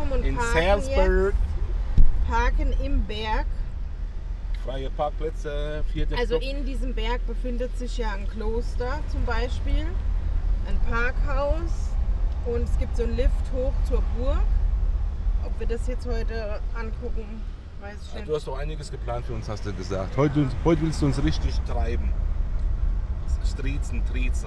angekommen und in parken Salzburg. jetzt. Parken im Berg. Freie Parkplätze, 4. Also Stock. in diesem Berg befindet sich ja ein Kloster zum Beispiel, ein Parkhaus und es gibt so einen Lift hoch zur Burg. Ob wir das jetzt heute angucken, weiß ich Ja, nicht. du hast doch einiges geplant für uns, hast du gesagt. Heute willst du uns richtig treiben. Striezen, triezen.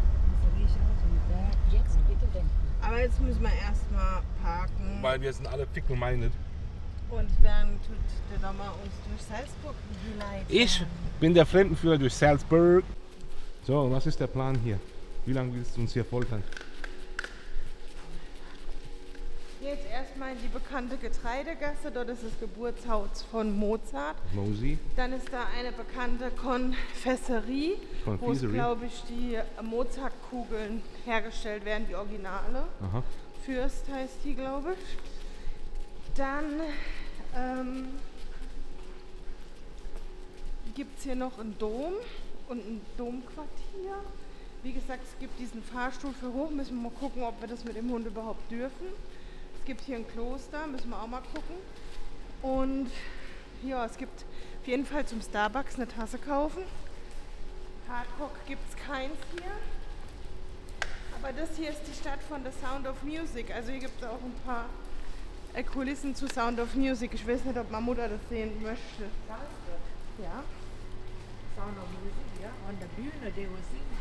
Jetzt bitte wenden. Aber jetzt müssen wir erstmal parken Weil wir sind alle fick-minded. und dann tut der Dommer uns durch Salzburg leiten. Ich bin der Fremdenführer durch Salzburg. So, was ist der Plan hier? Wie lange willst du uns hier foltern? Jetzt erstmal in die bekannte Getreidegasse, dort ist das Geburtshaus von Mozart. Mosey. Dann ist da eine bekannte Konfesserie, wo es, Confiserie. glaube ich, die Mozartkugeln hergestellt werden, die Originale. Aha. Fürst heißt die, glaube ich. Dann gibt es hier noch einen Dom und ein Domquartier. Wie gesagt, es gibt diesen Fahrstuhl für hoch. Müssen wir mal gucken, ob wir das mit dem Hund überhaupt dürfen. Es gibt hier ein Kloster, müssen wir auch mal gucken. Und ja, es gibt auf jeden Fall zum Starbucks eine Tasse kaufen. Hardrock gibt es keins hier. Aber das hier ist die Stadt von The Sound of Music. Also hier gibt es auch ein paar Kulissen zu Sound of Music. Ich weiß nicht, ob meine Mutter das sehen möchte. Ja. Sound of Music, ja, an der Bühne, die wir singen.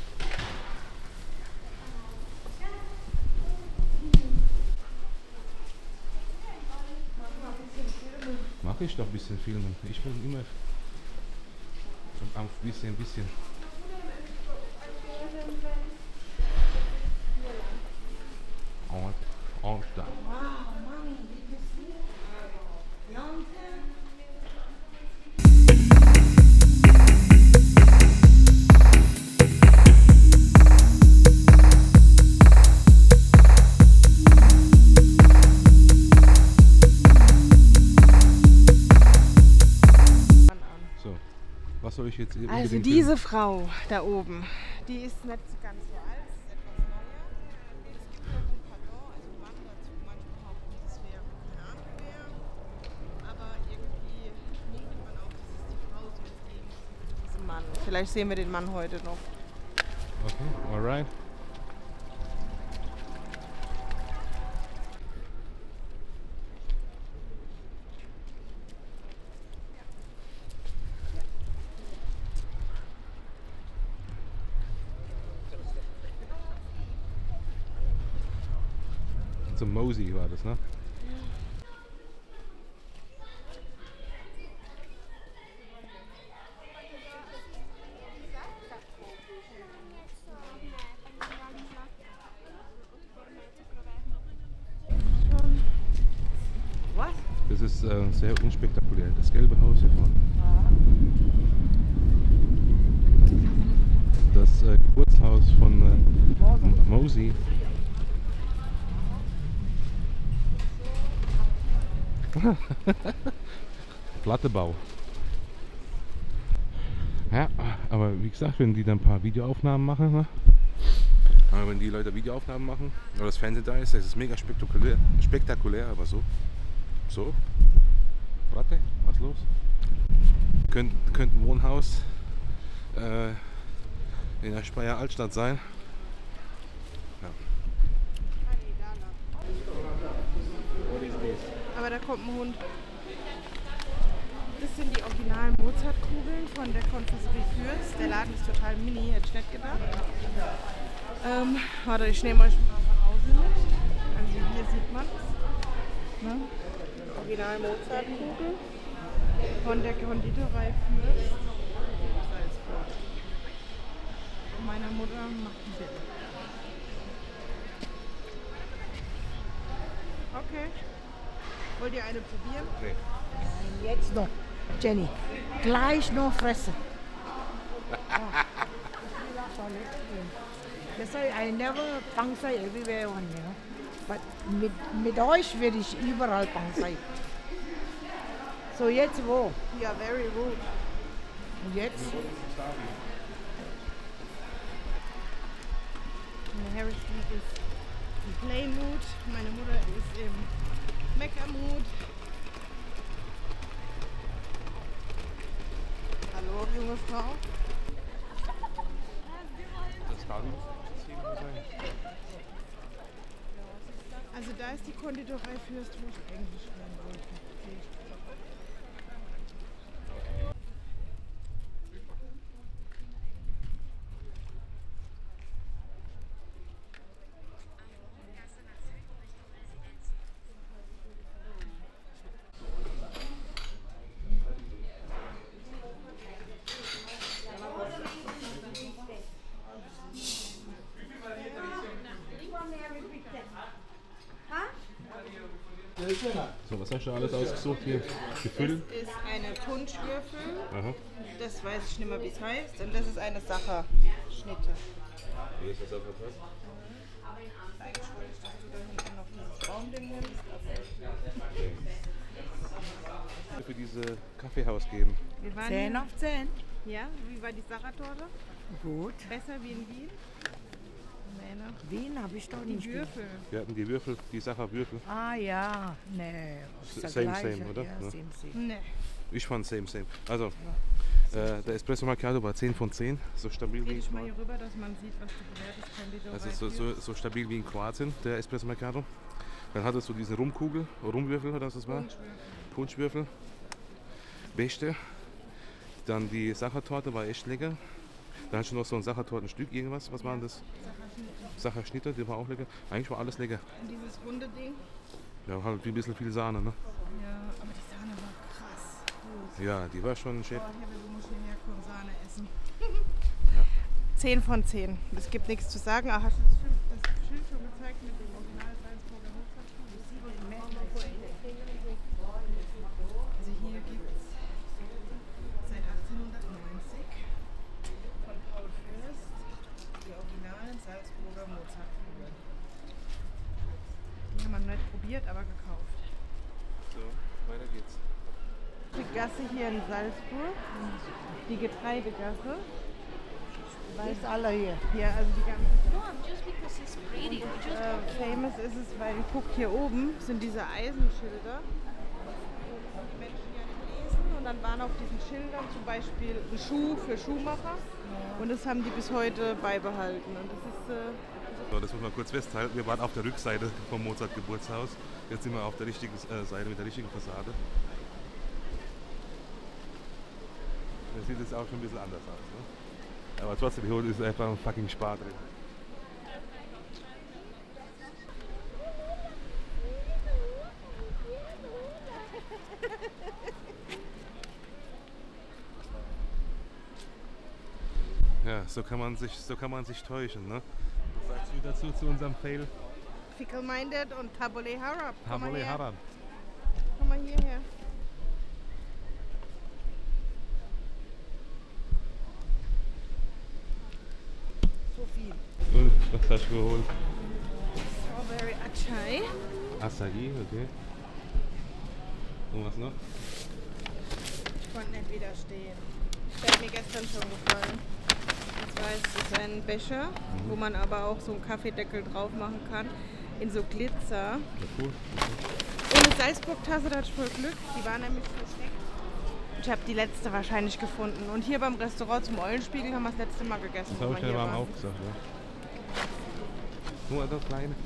Mach ich doch ein bisschen filmen. Ich bin immer ein bisschen. Ornstein. So, was soll ich jetzt Also unbedingt diese Frau da oben, die ist nicht ganz so alt, ist etwas neuer. Es gibt noch ein Pardon, also Mann dazu. Manche behaupten, das wäre keine Ahnung wer. Aber irgendwie munkelt man auch, das ist die Frau so des Lebens zu diesem Mann. Vielleicht sehen wir den Mann heute noch. Okay, alright. So Mosey war das, ne? Was? Das ist sehr unspektakulär. Das gelbe Haus hier vorne. Das Geburtshaus von Mosey. Plattebau. Ja, aber wie gesagt, wenn die dann ein paar Videoaufnahmen machen, ne? Aber wenn die Leute Videoaufnahmen machen, oder das Fernsehen da ist, das ist mega spektakulär, aber so. So. Warte, was los? Könnte ein Wohnhaus in der Speyer Altstadt sein. Ja. Aber da kommt ein Hund. Das sind die originalen Mozartkugeln von der Konfesserie Fürst. Der Laden ist total mini, hätte ich nicht gedacht. Warte, ich nehme euch mal von außen mit. Also hier sieht man es. Ne? Original Mozartkugel von der Konditorei Fürst. Salzburg. Und meiner Mutter macht ein Bild. Okay. Wollt ihr eine probieren? Nee. Jetzt noch, Jenny. Gleich noch fressen. That's why I never pangsai everywhere one, you know. But mit euch werde ich überall pangsai. So jetzt wo? Ja, very rude. Und jetzt? Harry Street ist im Play-Mood. Meine Mutter ist im Mecker-Mood. Hallo, junge Frau. Das kann 10 Uhr sein. Also da ist die Konditorei Fürst, wo ich eigentlich rein wollte. So, was hast du alles ausgesucht hier? Gefüllt? Das ist eine Punschwürfel. Aha. Das weiß ich nicht mehr, wie es heißt. Und das ist eine Sacherschnitte. Wie ist das auf der Pass? Eigentlich wollte ich, dass du da hinten noch dieses Baumding nimmst. Für diese Kaffeehaus geben. Wir waren 10 hier, auf 10. ja, wie war die Sachertorte? Gut. Besser wie in Wien? Nee, ne? Wien habe ich doch Die nicht. Würfel. Wir hatten die Würfel, die Sacherwürfel. Ah ja, nee. ist das Same, Gleiche. same, oder? Ja, Ja. same. Nee. Ich fand same. Also, der Espresso Macchiato war 10 von 10. So stabil Dreh wie dich mal in hier rüber, dass man sieht, was du bewertest. Konditorei Also Fürst. so stabil wie in Kroatien, der Espresso Macchiato. Dann hattest du diese Rumwürfel, oder was das war? Punschwürfel. Beste. Dann die Sachertorte war echt lecker. Dann hast du noch so ein Sachertortenstück, irgendwas. Was war denn das? Sacherschnitte, die war auch lecker. Eigentlich war alles lecker. Und dieses runde Ding. Ja, halt wie ein bisschen viel Sahne, ne? Ja, aber die Sahne war krass gut. Ja, die war schon Chef. Oh, hier muss ich herkommen, Sahne essen. 10 von 10. Es gibt nichts zu sagen. Ach, hast du das Schild schon gezeigt mit dem Original Salzburger Hochzeitsschule? Also hier gibt es seit 1890 von Paul Fürst die originalen Salzburger Mozartfiguren. Die haben wir noch nicht probiert, aber gekauft. So, weiter geht's. Die Gasse hier in Salzburg, die Getreidegasse. Weiß alle hier. Hier, also die ganze No, just because it's pretty. Just famous ist es, weil guck hier oben sind diese Eisenschilder. Die Menschen ja nicht lesen und dann waren auf diesen Schildern zum Beispiel ein Schuh für Schuhmacher und das haben die bis heute beibehalten. Und das ist So, das muss man kurz festhalten. Wir waren auf der Rückseite vom Mozart-Geburtshaus. Jetzt sind wir auf der richtigen Seite mit der richtigen Fassade. Das sieht jetzt auch schon ein bisschen anders aus. Ne? Aber trotzdem, hier ist einfach ein fucking Spar drin. Ja, so kann man sich täuschen, ne? Was sagst du dazu zu unserem Fail? Fickle-minded und Tabule Harab. Komm mal Tabule her. Haram. Komm mal hierher. So viel. Und was hast du geholt? Strawberry Achai. Acai, okay. Und was noch? Ich konnte nicht widerstehen. Das hat mir gestern schon gefallen. Und zwar ist es ein Becher, wo man aber auch so einen Kaffeedeckel drauf machen kann. In so Glitzer. Ja, cool. Und eine Salzburg-Tasse, da hatte ich voll Glück. Die war nämlich versteckt. Ich habe die letzte wahrscheinlich gefunden. Und hier beim Restaurant zum Eulenspiegel haben wir das letzte Mal gegessen. Das wo habe ich wir ja hier warm waren. auch gesagt, ja. Nur das kleine.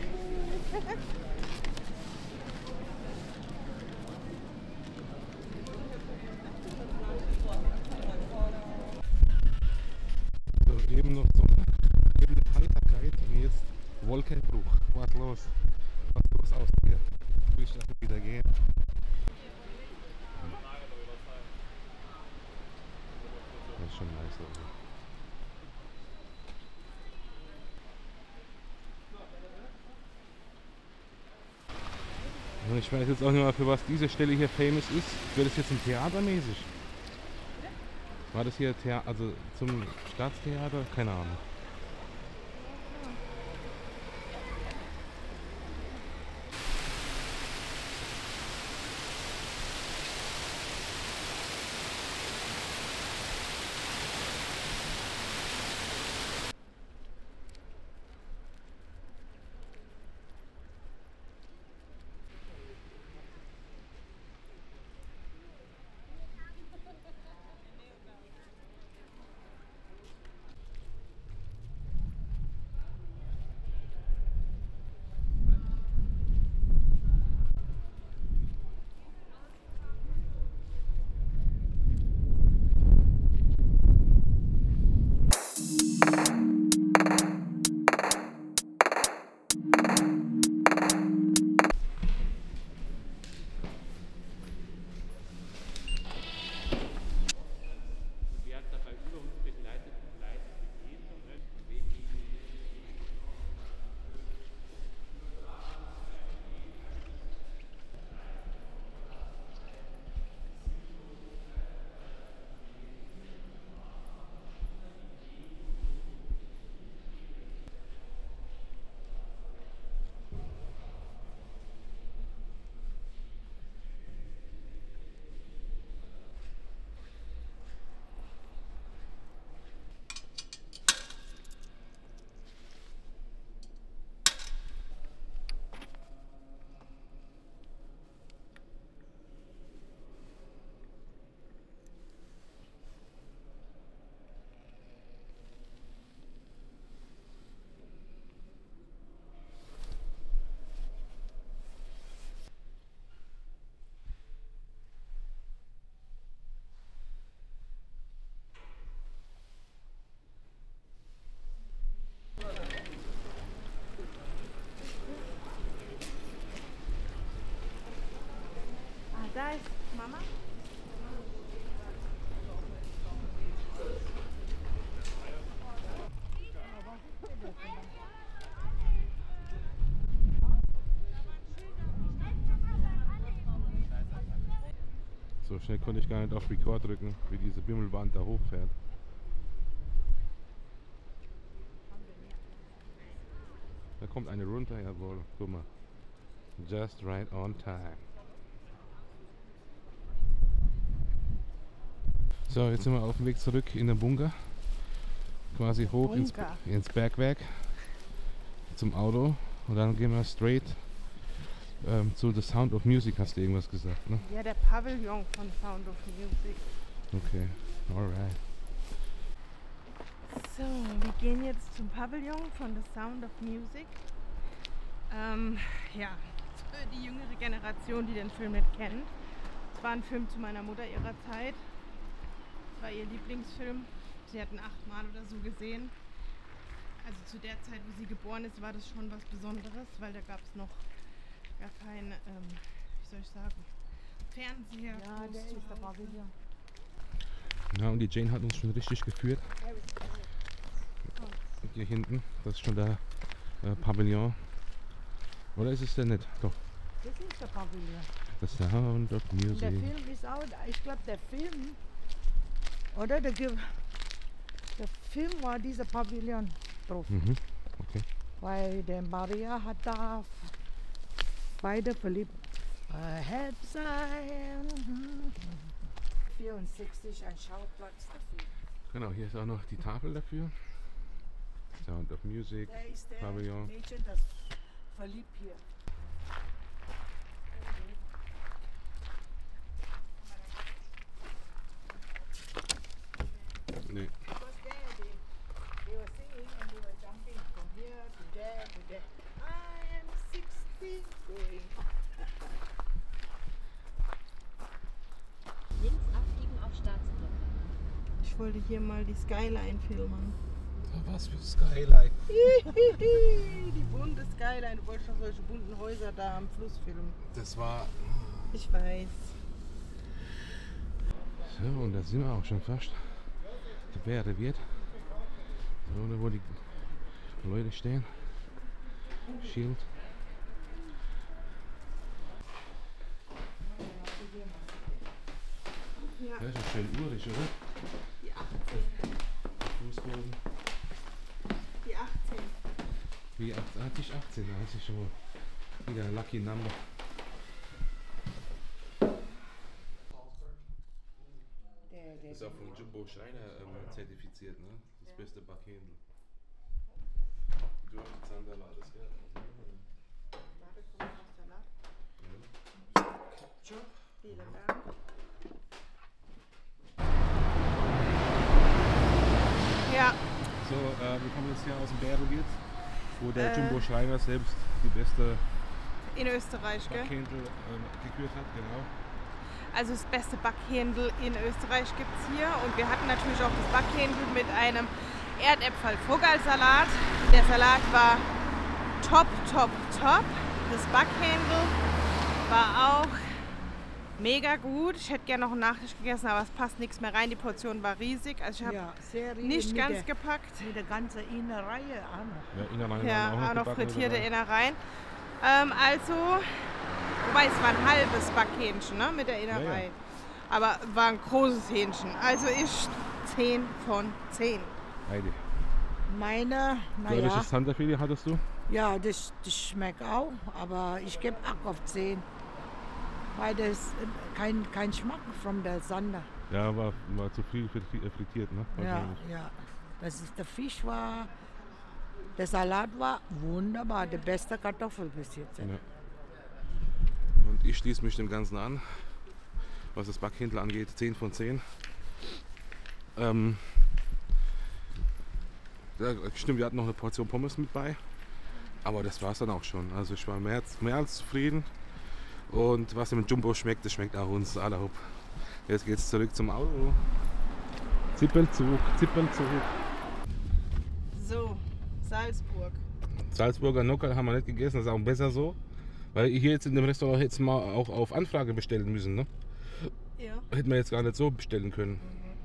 So, eben noch so eben eine Heiterkeit und jetzt Wolkenbruch. Was los? Was los aus dir? Will ich dafür wieder gehen? Das ist schon nice. Also. Ja, ich weiß jetzt auch nicht mal, für was diese Stelle hier famous ist. Wäre das jetzt ein Theatermäßig? War das hier also zum Staatstheater? Keine Ahnung. Mama? So schnell konnte ich gar nicht auf Record drücken, wie diese Bimmelbahn da hochfährt. Da kommt eine runter, jawohl, guck mal. Just right on time. So, jetzt sind wir auf dem Weg zurück in den Bunker. Quasi hoch ins Bergwerk zum Auto. Und dann gehen wir straight zu The Sound of Music, hast du irgendwas gesagt, ne? Ja, der Pavillon von Sound of Music. Okay, alright. So, wir gehen jetzt zum Pavillon von The Sound of Music. Ja, für die jüngere Generation, die den Film nicht kennt. Es war ein Film zu meiner Mutter ihrer Zeit. Es war ihr Lieblingsfilm. Sie hat ihn 8 Mal oder so gesehen. Also zu der Zeit, wo sie geboren ist, war das schon was Besonderes, weil da gab es noch gar kein, wie soll ich sagen, Fernseher. Ja, groß der zu ist der Hause. Pavillon. Ja, und die Jane hat uns schon richtig geführt. Hier hinten, das ist schon der Pavillon. Oder ist es denn nicht? Doch, Das ist der Pavillon. The Sound of Und der Music. Film ist auch, ich glaube der Film, oder? Der Film war dieser Pavillon drauf. Mhm, okay. Weil der Maria hat da beide verliebt. Hat sein 64 ein Schauplatz dafür. Genau, hier ist auch noch die Tafel dafür. Sound of Music, Der ist der Pavillon. Mädchen, das verliebt hier. Nee. Because they were singing and they were jumping from here to there to there. I am 60 going. Links abbiegen auf Staatsbrücke. Ich wollte hier mal die Skyline filmen. Was für Skyline. Die bunte Skyline. Du wolltest doch solche bunten Häuser da am Fluss filmen. Das war. Ich weiß. So, und da sind wir auch schon fast. Der Bär reviert. So, da wo die Leute stehen. Schild. Ja, Das ist schön urig, oder? die 18. Fußboden. Die 18. Wie 18, das ist schon mal wieder ein Lucky Number. Das ist auch von Jumbo Schreiner zertifiziert, ne? Das beste Backhändel. Du hast Zander war das, gell? Warte, guck mal, was da lag. Ketchup. Vielen Dank. Ja, So, wir kommen jetzt hier aus dem Bärelwirt, wo der Jumbo Schreiner selbst die beste in Österreich, gell? Backhändel gekürt hat, genau. Also das beste Backhändel in Österreich gibt es hier. Und wir hatten natürlich auch das Backhändel mit einem Erdäpfel-Vogelsalat. Der Salat war top, top, top. Das Backhändel war auch mega gut. Ich hätte gerne noch einen Nachtisch gegessen, aber es passt nichts mehr rein. Die Portion war riesig. Also ich habe Ja, sehr nicht mit ganz der, gepackt. mit der ganzen Innereihe an. Ja, Innereien Ja, waren auch noch gebacken frittierte dabei. Innereien. Also, wobei es war ein halbes Backhähnchen, ne, mit der Innerei. Ja. Aber war ein großes Hähnchen. Also ich 10 von 10. Heidi. Meine, Welches naja, Zanderfilet hattest du? ja, das schmeckt auch, aber ich gebe 8 auf 10. Weil das kein Geschmack von der Sander. Ja, war zu viel frittiert, ne? Ja, Wahrscheinlich. ja. Der Fisch war, der Salat war wunderbar, der beste Kartoffel bis jetzt. Ja. Und ich schließe mich dem Ganzen an, was das Backhändel angeht, 10 von 10. Ja, stimmt, wir hatten noch eine Portion Pommes mit bei, aber das war es dann auch schon. Also ich war mehr als zufrieden. Und was dem Jumbo schmeckt, das schmeckt auch uns alle. Jetzt geht's zurück zum Auto. Zippelzug, Zippelzug. So, Salzburg. Salzburger Nockerl haben wir nicht gegessen, das ist auch besser so. Weil hier jetzt in dem Restaurant hätten wir auch auf Anfrage bestellen müssen. Ne? Ja. Hätten wir jetzt gar nicht so bestellen können.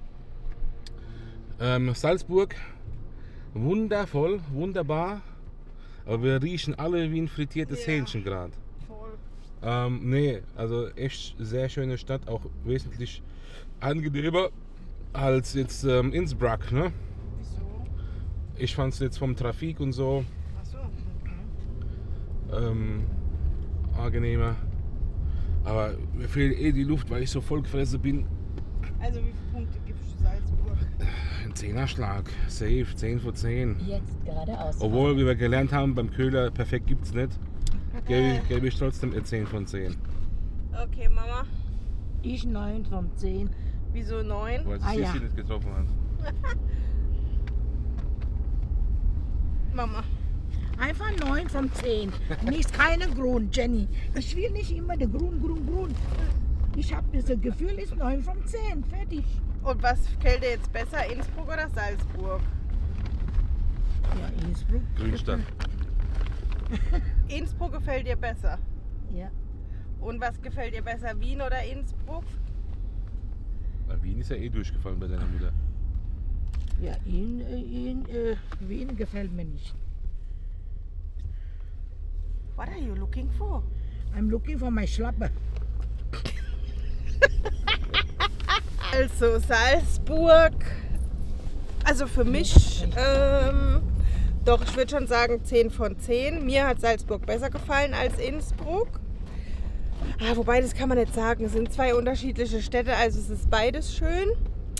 Salzburg, wundervoll, wunderbar. Aber wir riechen alle wie ein frittiertes Ja. Hähnchen gerade. Voll. Nee, also echt sehr schöne Stadt, auch wesentlich angenehmer als jetzt Innsbruck. Ne? Wieso? Ich fand es jetzt vom Trafik und so Achso. angenehmer. Aber mir fehlt eh die Luft, weil ich so voll gefressen bin. Also wie viele Punkte gibst du Salzburg? Ein 10er-Schlag, safe, 10 von 10. Jetzt geradeaus. Obwohl, wie wir gelernt haben, beim Köhler perfekt gibt's nicht. Gebe ich trotzdem eine 10 von 10. Okay, Mama. Ich 9 von 10. Wieso 9? Weil sie ja. Sissi nicht getroffen hat. Mama. Einfach 9 von 10. Nicht keine Grund, Jenny. Ich will nicht immer der Grund. Ich habe das Gefühl, ist 9 von 10. Fertig. Und was gefällt dir jetzt besser, Innsbruck oder Salzburg? Ja, Innsbruck. Grünstadt. Innsbruck gefällt dir besser. Ja. Und was gefällt dir besser, Wien oder Innsbruck? Na, Wien ist ja eh durchgefallen bei deiner Mutter. Ja, Wien gefällt mir nicht. What are you looking for? I'm looking for my Schlappe. Also Salzburg, also für mich, doch, ich würde schon sagen 10 von 10. Mir hat Salzburg besser gefallen als Innsbruck. Wobei, das kann man nicht sagen. Es sind zwei unterschiedliche Städte, also es ist beides schön.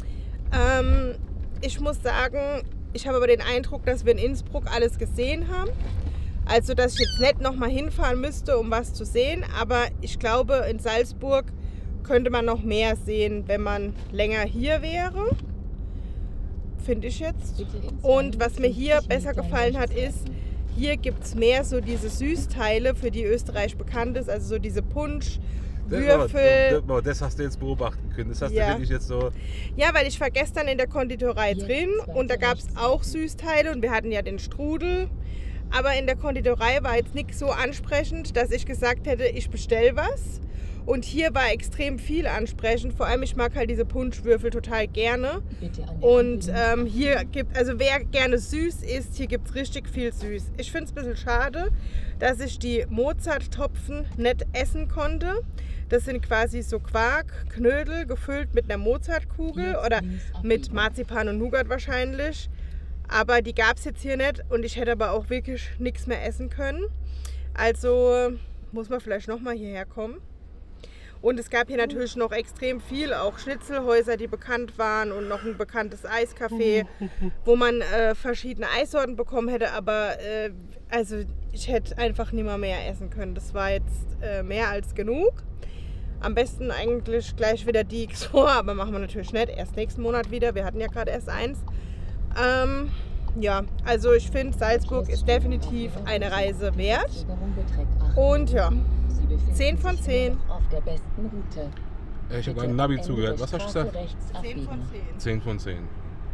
Ich muss sagen, ich habe aber den Eindruck, dass wir in Innsbruck alles gesehen haben. Also, dass ich jetzt nicht nochmal hinfahren müsste, um was zu sehen. Aber ich glaube, in Salzburg könnte man noch mehr sehen, wenn man länger hier wäre. Finde ich jetzt. Und was mir hier besser gefallen hat, ist, hier gibt es mehr so diese Süßteile, für die Österreich bekannt ist. Also so diese Punsch, Würfel. Das hast du jetzt beobachten können. Das hast Ja. du wirklich jetzt so. Ja, weil ich war gestern in der Konditorei drin und da gab es auch Süßteile und wir hatten ja den Strudel. Aber in der Konditorei war jetzt nichts so ansprechend, dass ich gesagt hätte, ich bestelle was. Und hier war extrem viel ansprechend. Vor allem, ich mag halt diese Punschwürfel total gerne. Und hier gibt, also wer gerne süß isst, hier gibt es richtig viel süß. Ich finde es ein bisschen schade, dass ich die Mozart-Topfen nicht essen konnte. Das sind quasi so Quark-Knödel gefüllt mit einer Mozartkugel oder mit Marzipan und Nougat wahrscheinlich. Aber die gab es jetzt hier nicht und ich hätte aber auch wirklich nichts mehr essen können. Also muss man vielleicht nochmal hierher kommen. Und es gab hier natürlich noch extrem viel, auch Schnitzelhäuser, die bekannt waren und noch ein bekanntes Eiscafé, wo man verschiedene Eissorten bekommen hätte. Aber also ich hätte einfach nicht mehr essen können. Das war jetzt mehr als genug. Am besten eigentlich gleich wieder die XOR, aber machen wir natürlich nicht. Erst nächsten Monat wieder. Wir hatten ja gerade erst eins. Ja, also ich finde, Salzburg ist definitiv eine Reise wert. Und ja, 10 von 10. Auf der besten Route. Ich habe einem Navi zugehört. Was hast du gesagt? 10 von 10. 10 von 10.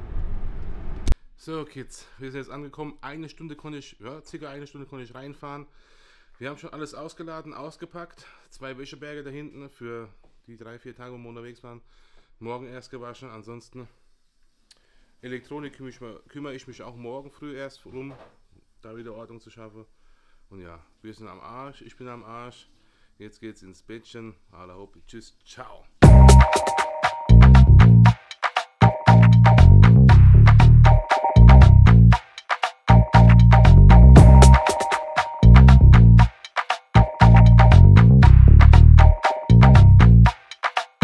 So, Kids, wir sind jetzt angekommen. Eine Stunde konnte ich, ja, circa eine Stunde konnte ich reinfahren. Wir haben schon alles ausgeladen, ausgepackt. 2 Wäscheberge da hinten für die 3-4 Tage, wo wir unterwegs waren. Morgen erst gewaschen. Ansonsten Elektronik kümmere ich mich auch morgen früh erst rum, da wieder Ordnung zu schaffen. Und ja, wir sind am Arsch, ich bin am Arsch. Jetzt geht's ins Bettchen. Alla hopp, tschüss, ciao.